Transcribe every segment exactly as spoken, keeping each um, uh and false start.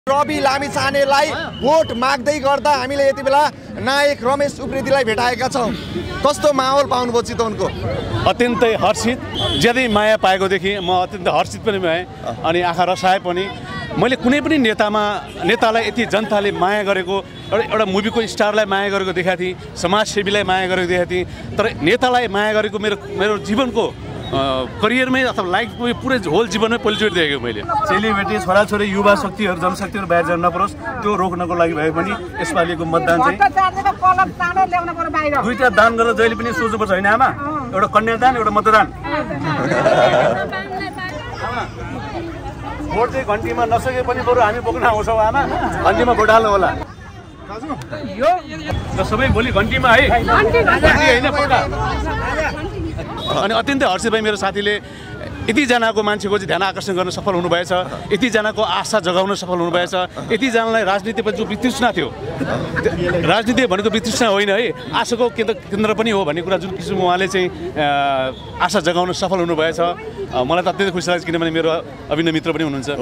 Rabi लामिछानेलाई vote माग्दै गर्दा हामीले यति बेला नायक रमेश उप्रेतीलाई भेटाएका छौं। कस्तो माहौल पाउनुभयो चितवनको? अत्यन्तै हर्षित, ज्यादै माया पाएको देखि म अत्यन्तै हर्षित पनि भएँ अनि आँखा रसाए पनि। मैले कुनै पनि नेतामा नेतालाई यति जनताले माया गरेको, एउटा एउटा मुभीको स्टारलाई माया गरेको देखाएको थिएँ, समाजसेवीलाई माया गरेको देखाएको थिएँ, तर नेतालाई माया गरेको मेरो मेरो जीवनको करियरमै अथवा लाइफको पुरै होल जीवनमै पहिलोचोटि देखेको मैले। चेलीबेटी छोराछोरी युवा शक्तिहरू जनशक्तिहरू बाहिर जान नपरोस् त्यो रोक्नको लागि भए पनि यसपालिको मतदान चाहिँ दुईटा दान गरेर जहिले पनि सोच्नुपर्छ होइन आमा? एउटा कन्यादान एउटा मतदान। भोट चाहिँ घन्टीमा नसके पनि बरु हामी बोक्न आउँछौँ आमा, घन्टीमा भोट हाल्नु होला र सबै भोलि घन्टीमा है होइन भोट। अनि अत्यन्तै हर्षित भए मेरो साथीले यतिजनाको मान्छेको चाहिँ ध्यान आकर्षण गर्न सफल हुनुभएछ, यतिजनाको आशा जगाउन सफल हुनुभएछ, यतिजनालाई राजनीतिप्रति जो वितृष्णा थियो, राजनीति भनेको वितृष्णा होइन है, आशाको केन्द्र केन्द्र पनि हो भन्ने कुरा जुन किसिमको उहाँले चाहिँ आशा जगाउन सफल हुनुभएछ। मलाई त अत्यन्तै खुसी लाग्छ किनभने मेरो अभिनय मित्र पनि हुनुहुन्छ।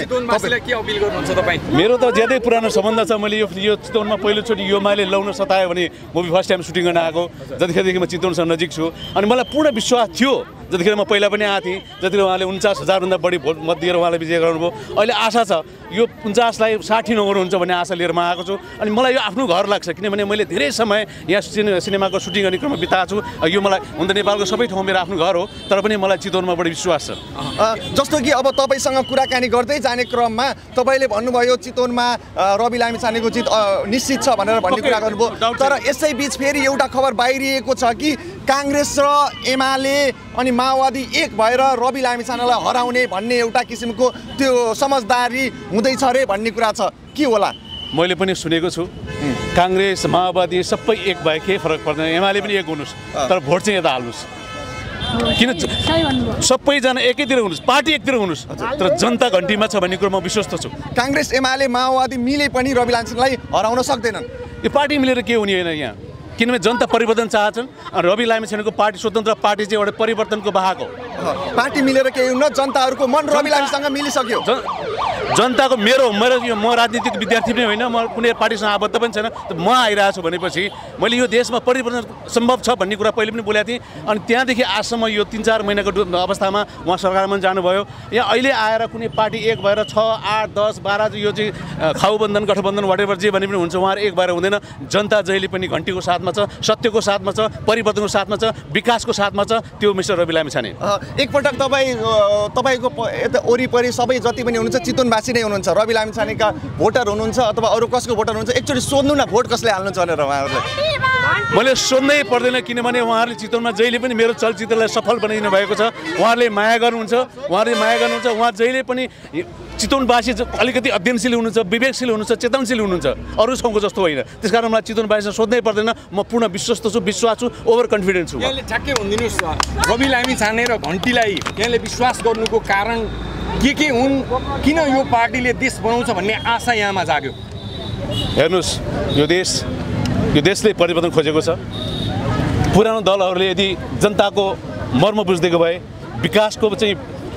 मेरो त ज्यादै पुरानो सम्बन्ध छ। मैले यो यो चितवनमा पहिलोचोटि यो माले लाउन सतायो भने मुभी फर्स्ट टाइम सुटिङ गर्न आएको, जतिखेरदेखि म चितवनसँग नजिक छु अनि मलाई पूर्ण विश्वास थियो जतिखेर म पहिला पनि आएको थिएँ, जतिखेर उहाँले उन्चास हजारभन्दा बढी भोट मत दिएर उहाँले विजय गराउनुभयो। अहिले आशा छ यो उन्चासलाई साठी नगर्नुहुन्छ भन्ने आशा लिएर म आएको छु अनि मलाई यो आफ्नो घर लाग्छ किनभने मैले धेरै समय यहाँ सिनेमाको सुटिङ गर्ने क्रममा बिताएको छु। यो मलाई हुन त नेपालको सबै ठाउँ मेरो आफ्नो घर हो, तर पनि मलाई चितवनमा बढी विश्वास छ। जस्तो कि अब तपाईँसँग कुराकानी गर्दै जाने क्रममा तपाईँले भन्नुभयो चितवनमा रवि लामिछानेको जित निश्चित छ भनेर भन्ने कुरा गर्नुभयो, तर यसै बिच फेरि एउटा खबर बाहिरिएको छ कि काङ्ग्रेस र एमाले अनि माओवादी एक भएर रवि लामिछानेलाई हराउने भन्ने एउटा किसिमको त्यो समझदारी हुँदैछ रे भन्ने कुरा छ, के होला? मैले पनि सुनेको छु काङ्ग्रेस माओवादी सबै एक भए केही फरक पर्दैन, एमाले पनि एक हुनुहोस् तर भोट चाहिँ यता हाल्नुहोस्। किन सबैजना एकैतिर हुनुहोस्, पार्टी एकतिर हुनुहोस् तर जनता घन्टीमा छ भन्ने कुरो म विश्वस्त छु। काङ्ग्रेस एमाले माओवादी मिले पनि रवि लामिछानेलाई हराउन सक्दैनन्। यो पार्टी मिलेर के हुने होइन यहाँ, किनभने जनता परिवर्तन चाहन्छन् अनि रवि लामिछानेको पार्टी स्वतन्त्र पार्टी चाहिँ एउटा परिवर्तनको वाहक हो। पार्टी मिलेर केही हुन्न, जनताहरूको मन रवि लामिसँग मिलिसक्यो। जनताको मेरो मेरो यो म राजनीतिक विद्यार्थी पनि होइन, म कुनै पार्टीसँग आबद्ध पनि छैन, म आइरहेको छु भनेपछि मैले यो देशमा परिवर्तन सम्भव छ भन्ने कुरा पहिले पनि बोलेको थिएँ अनि त्यहाँदेखि आजसम्म यो तिन चार महिनाको अवस्थामा उहाँ सरकारमा जानुभयो। यहाँ अहिले आएर कुनै पार्टी एक भएर छ आठ दस बाह्र यो चाहिँ खाउबन्धन गठबन्धन वाटेभर जे भने पनि हुन्छ, उहाँहरू एक भएर हुँदैन। जनता जहिले पनि घन्टीको साथमा छ, सत्यको साथमा छ, परिवर्तनको साथमा छ, विकासको साथमा छ, त्यो मिस्टर रवि लामिछाने। एकपटक तपाईँ तपाईँको यता वरिपरि सबै जति पनि हुनुहुन्छ चितवनवासी नै हुनुहुन्छ, रवि लामिछानेका भोटर हुनुहुन्छ अथवा अरू कसको भोटर हुनुहुन्छ, एकचोटि सोध्नु न भोट कसले हाल्नुहुन्छ भनेर उहाँहरूलाई। मैले सोध्नै पर्दैन किनभने उहाँहरूले चितवनमा जहिले पनि मेरो चलचित्रलाई सफल बनाइदिनु भएको छ, उहाँहरूले माया गर्नुहुन्छ, उहाँहरूले माया गर्नुहुन्छ, उहाँ जहिले पनि चितवनवासी अलिकति अध्ययनशील हुनुहुन्छ, विवेकशील हुनुहुन्छ, चेतनशील हुनुहुन्छ, अरू ठाउँको जस्तो होइन। त्यसकारण मलाई चितवनवासीसँग सोध्नै पर्दैन, म पूर्ण विश्वस्त छु, विश्वास छु, ओभर कन्फिडेन्ट छु। यहाँले ठ्याक्कै भनिदिनुहोस् रवि लामिछाने र घन्टीलाई यहाँले विश्वास गर्नुको कारण के के हुन्, किन यो पार्टीले देश बनाउँछ भन्ने आशा यहाँमा जाग्यो? हेर्नुहोस् यो देश यो देशले परिवर्तन खोजेको छ। पुरानो दलहरूले यदि जनताको मर्म बुझिदिएको भए, विकासको चाहिँ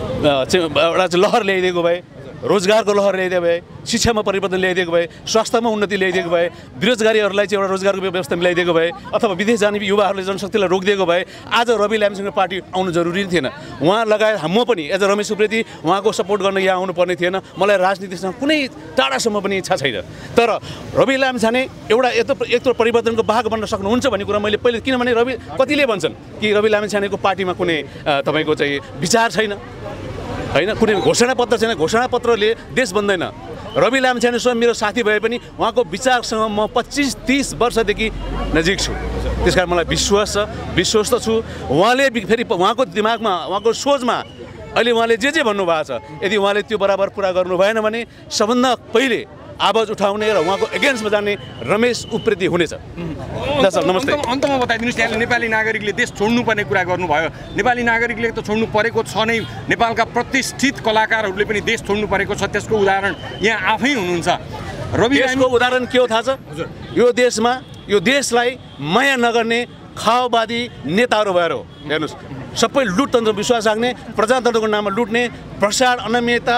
एउटा लहर ल्याइदिएको भए, रोजगारको लहर ल्याइदिएको भए, शिक्षामा परिवर्तन ल्याइदिएको भए, स्वास्थ्यमा उन्नति ल्याइदिएको भए, बेरोजगारीहरूलाई चाहिँ एउटा रोजगारको व्यवस्था मिलाइदिएको भए अथवा विदेश जाने युवाहरूले जनशक्तिलाई रोकिदिएको भए आज रवि लामिछानेको पार्टी आउनु जरुरी थिएन। उहाँ लगायत म पनि एज अ रमेश उप्रेती उहाँको सपोर्ट गर्न यहाँ आउनुपर्ने थिएन। मलाई राजनीतिसँग कुनै टाढासम्म पनि इच्छा छैन, तर रवि लामिछाने एउटा यत्रो यत्रो परिवर्तनको भाग बन्न सक्नुहुन्छ भन्ने कुरा मैले पहिले, किनभने रवि कतिले भन्छन् कि रवि लामिछानेको पार्टीमा कुनै तपाईँको चाहिँ विचार छैन होइन, कुनै घोषणापत्र छैन, घोषणापत्रले देश बन्दैन। रवि लामिछाने स्वयं मेरो साथी भए पनि उहाँको विचारसँग म पच्चिस तिस वर्षदेखि नजिक छु, त्यसकारण मलाई विश्वास छ, विश्वस्त छु। उहाँले फेरि उहाँको दिमागमा उहाँको सोचमा अहिले उहाँले जे जे भन्नुभएको छ यदि उहाँले त्यो बराबर पुरा गर्नु भएन भने सबभन्दा पहिले आवाज उठाउने र उहाँको एगेन्स्टमा जाने रमेश उप्रेती हुनेछ। नमस्ते। अन्तमा बताइदिनुहोस्, यहाँले नेपाली नागरिकले देश छोड्नुपर्ने कुरा गर्नुभयो, नेपाली नागरिकले त छोड्नु परेको छ नै, नेपालका प्रतिष्ठित कलाकारहरूले पनि देश छोड्नु परेको छ, त्यसको उदाहरण यहाँ आफै हुनुहुन्छ। रवि यसको उदाहरण के हो थाहा छ? यो देशमा यो देशलाई माया नगर्ने खाओवादी नेताहरू भएर हो। हेर्नुहोस् सबै लुटतन्त्र विश्वास राख्ने, प्रजातन्त्रको नाममा लुट्ने, भ्रष्टाचार अनियमितता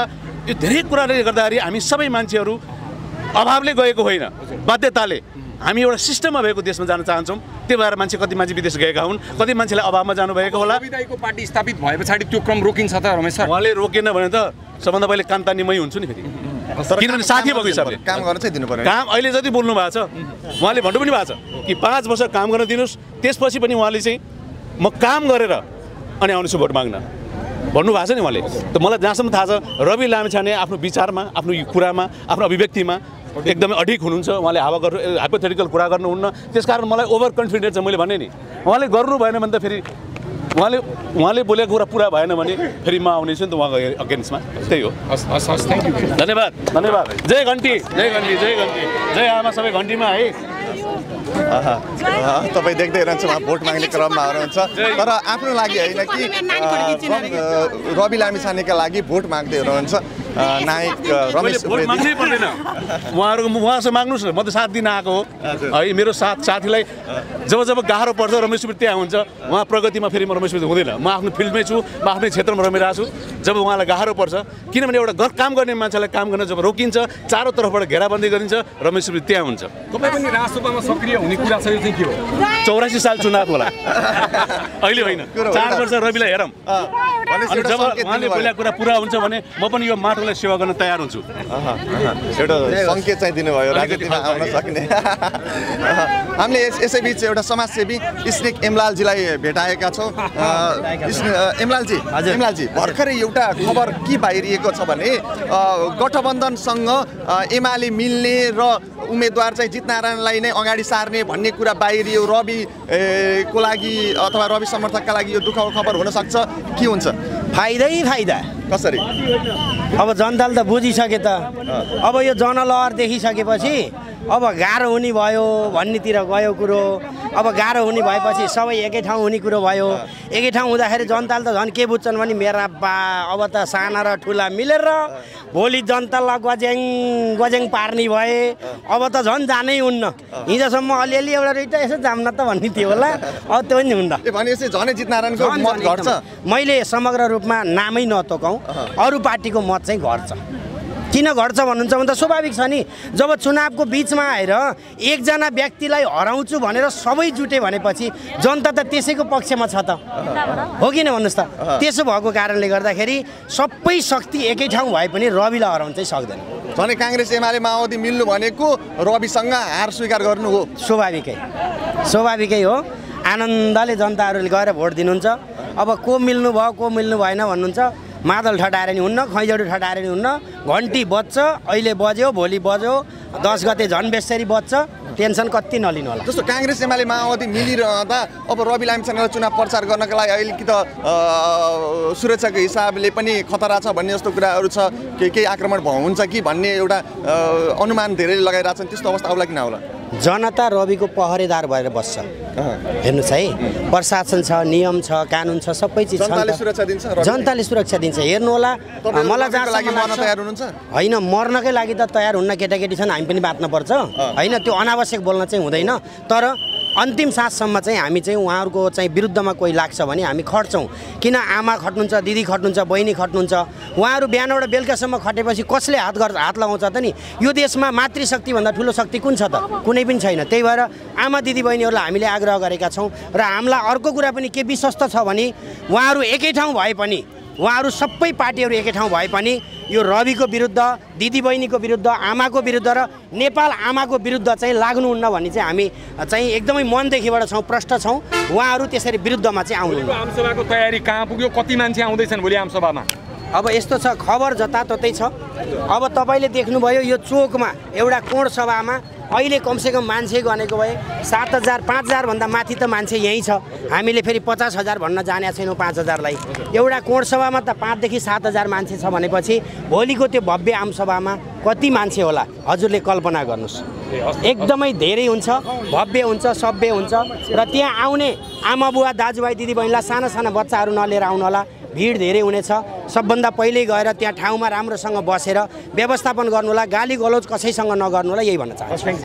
यो धेरै कुराले गर्दाखेरि हामी सबै मान्छेहरू अभावले गएको होइन, बाध्यताले हामी एउटा सिस्टममा भएको देशमा जान चाहन्छौँ। त्यो भएर मान्छे कति मान्छे विदेश गएका हुन्, कति मान्छेले अभावमा जानुभएको होला। रवि पार्टी स्थापित भए पछाडि त्यो क्रम रोकिन्छ त रमेश सर? उहाँले रोकेन भने त सबभन्दा पहिले काम तान्ने मै हुन्छु नि फेरि, किनभने साथी भएको हिसाबले काम गर्न चाहिँ दिनु पर्यो। काम अहिले जति बोल्नु भएको छ उहाँले भन्नु पनि भएको छ कि पाँच वर्ष काम गर्न दिनुहोस्, त्यसपछि पनि उहाँले चाहिँ म काम गरेर अनि आउनेछु भोट माग्न भन्नुभएको छ नि उहाँले। त मलाई जहाँसम्म थाहा छ रवि लामिछाने आफ्नो विचारमा, आफ्नो कुरामा, आफ्नो अभिव्यक्तिमा एकदमै अडिक हुनुहुन्छ। उहाँले हावा गर्नु हाइपोथेटिकल कुरा गर्नुहुन्न, त्यसकारण मलाई ओभर कन्फिडेन्ट छ। मैले भने नि उहाँले गर्नु भएन भने त फेरि उहाँले उहाँले बोलेको कुरा पुरा भएन भने फेरि म आउनेछु नि त उहाँको अगेन्स्टमा। त्यही हो। धन्यवाद धन्यवाद। जय घन्टी, जय घन्टी, जय घन्टी, जय आमा सबै घन्टीमा है। तपाईँ देख्दै रहन्छ उहाँ भोट माग्ने क्रममा हुनुहुन्छ, तर आफ्नो लागि होइन कि रवि लामिछानेका लागि भोट माग्दै रहन्छ नायक रमेश भोट माग्नै पर्दैन, उहाँहरूको उहाँसँग माग्नुहोस् न, म त साथ दिन आएको हो है। मेरो साथ साथीलाई जब जब गाह्रो पर्छ रमेश सुब्बा त्यहाँ हुन्छ, उहाँ प्रगतिमा फेरि म रमेश सुब्बा हुँदैन। म आफ्नो फिल्डमै छु, म आफ्नै क्षेत्रमा रमिरहेको छु। जब उहाँलाई गाह्रो पर्छ, किनभने एउटा घर काम गर्ने मान्छेलाई काम गर्न जब रोकिन्छ, चारो तर्फबाट घेराबन्दी गरिन्छ, रमेश सुब्बा त्यहाँ हुन्छ। तपाईँ पनि राजसभामा सक्रिय हुने कुरा छ, यो चाहिँ के हो? चौरासी साल चुनाव होला, अहिले होइन, चार वर्ष रविलाई हेरौँ। अनि जब उहाँले बोलेको कुरा पुरा हुन्छ भने म पनि यो माटोलाई सेवा गर्न तयार हुन्छु। एउटा सङ्केत चाहिँ दिनुभयो राजनीतिमा आउन सक्ने। हामीले यसैबिच एउटा समाजसेवी स्नेक एमलालजीलाई भेटाएका छौँ। एमलालजी एमलालजी भर्खरै एउटा खबर के बाहिरिएको छ भने गठबन्धनसँग एमाले मिल्ने र उम्मेदवार चाहिँ जितनारायणलाई नै अगाडि सार्ने भन्ने कुरा बाहिरियो। रवि को लागि अथवा रवि समर्थकका लागि यो दुःखको खबर हुनसक्छ, के हुन्छ? फाइदै फाइदा। कसरी? अब जनताले त बुझिसके त, अब यो जनलहर देखिसकेपछि अब गाह्रो हुने भयो भन्नेतिर गयो कुरो। अब गाह्रो हुने भएपछि सबै एकै ठाउँ हुने कुरो भयो। एकै ठाउँ हुँदाखेरि जनताले त झन् के बुझ्छन् भने मेरा बा अब त साना र ठुला मिलेर भोलि जनतालाई गज्याङ गज्याङ पार्ने भए, अब त झन् जानै हुन्न। हिजोसम्म अलिअलि एउटा दुइटा यसो जाम्न त भन्ने थियो होला, अब त्यो पनि हुन्न। भनेपछि झनै जितनारायणको मत घट्छ। मैले समग्र रूपमा नामै नतोकाउँ, अरू पार्टीको मत चाहिँ घट्छ। किन घट्छ भन्नुहुन्छ भने त स्वाभाविक छ नि। जब चुनावको बिचमा आएर एकजना व्यक्तिलाई हराउँछु भनेर सबै जुटे भनेपछि जनता त त्यसैको पक्षमा छ त, हो कि न भन्नुहोस् त? त्यसो भएको कारणले गर्दाखेरि सबै शक्ति एकै ठाउँ भए पनि रविलाई हराउन चाहिँ सक्दैन। झन् काङ्ग्रेस एमाले माओवादी मिल्नु भनेको रविसँग हार स्वीकार गर्नु हो। स्वाभाविकै स्वाभाविकै हो। आनन्दले जनताहरूले गएर भोट दिनुहुन्छ। अब को मिल्नु भयो को मिल्नु भएन भन्नुहुन्छ, मादल ठटाएर नि हुन्न, खैजडु ठटाएर नि हुन्न। घन्टी बज्छ, अहिले बज्यो, भोलि बज्यो, दस गते झन् बेसरी बज्छ। टेन्सन कति नलिनु होला। जस्तो काङ्ग्रेस एमाले माओवादी मिलिरहँदा अब रवि लामिछानेलाई चुनाव प्रचार गर्नका लागि अहिले कि त सुरक्षाको हिसाबले पनि खतरा छ भन्ने जस्तो कुराहरू छ, के केही आक्रमण हुन्छ कि भन्ने एउटा अनुमान धेरै लगाइरहेछन्। त्यस्तो अवस्था आउला कि नआउला? जनता रविको पहरेदार भएर बस्छ। हेर्नुहोस् है, प्रशासन छ, नियम छ, कानुन छ, सबै चिज छ। जनताले सुरक्षा दिन्छ, जनताले सुरक्षा दिन्छ। हेर्नु होला, मलाई लागि मर्न तयार हुनुहुन्छ? होइन, मर्नकै लागि त तयार हुन्न, केटाकेटी छन्, हामी पनि बाँच्न पर्छ होइन। त्यो अनावश्यक बोल्न चाहिँ हुँदैन। तर अन्तिम साससम्म चाहिँ हामी चाहिँ उहाँहरूको चाहिँ विरुद्धमा कोही लाग्छ भने हामी खट्छौँ। किन? आमा खट्नुहुन्छ, दिदी खट्नुहुन्छ, बहिनी खट्नुहुन्छ। उहाँहरू बिहानबाट बेलुकासम्म खटेपछि कसले हात गर्छ, हात लगाउँछ त नि? यो देशमा मातृशक्तिभन्दा ठुलो शक्ति कुन छ त? कुनै पनि छैन। त्यही भएर आमा दिदी बहिनीहरूलाई हामीले आग्रह गरेका छौँ। र हामीलाई अर्को कुरा पनि के विश्वस्त छ भने उहाँहरू एकै ठाउँ भए पनि, उहाँहरू सबै पार्टीहरू एकै ठाउँ भए पनि यो रविको विरुद्ध, दिदीबहिनीको विरुद्ध, आमाको विरुद्ध र नेपाल आमाको विरुद्ध चाहिँ लाग्नुहुन्न भन्ने चाहिँ हामी चाहिँ एकदमै मनदेखिबाट छौँ, प्रष्ट छौँ। उहाँहरू त्यसरी विरुद्धमा चाहिँ आउनुहुन्न। आमसभाको तयारी कहाँ पुग्यो? कति मान्छे आउँदैछन् भोलि आमसभामा? अब यस्तो छ, खबर जताततै छ। अब तपाईँले देख्नुभयो यो चोकमा एउटा कोण सभामा अहिले कमसेकम मान्छे गनेको भए सात हजार पाँच हजारभन्दा माथि त मान्छे यहीँ छ। हामीले फेरि पचास हजार भन्न जानेका छैनौँ पाँच हजारलाई। एउटा कोण सभामा त पाँचदेखि सात हजार मान्छे छ भनेपछि भोलिको त्यो भव्य आमसभामा कति मान्छे होला हजुरले कल्पना गर्नुहोस्। एकदमै धेरै हुन्छ, भव्य हुन्छ, सभ्य हुन्छ। र त्यहाँ आउने आमा बुवा दाजुभाइ दिदीबहिनीलाई साना साना बच्चाहरू नलिएर आउनु होला। भिड धेरै हुनेछ। सबभन्दा पहिले गएर त्यहाँ ठाउँमा राम्रोसँग बसेर व्यवस्थापन गर्नु होला। गाली गलौज कसैसँग नगर्नु होला, यही भन्न चाहन्छु।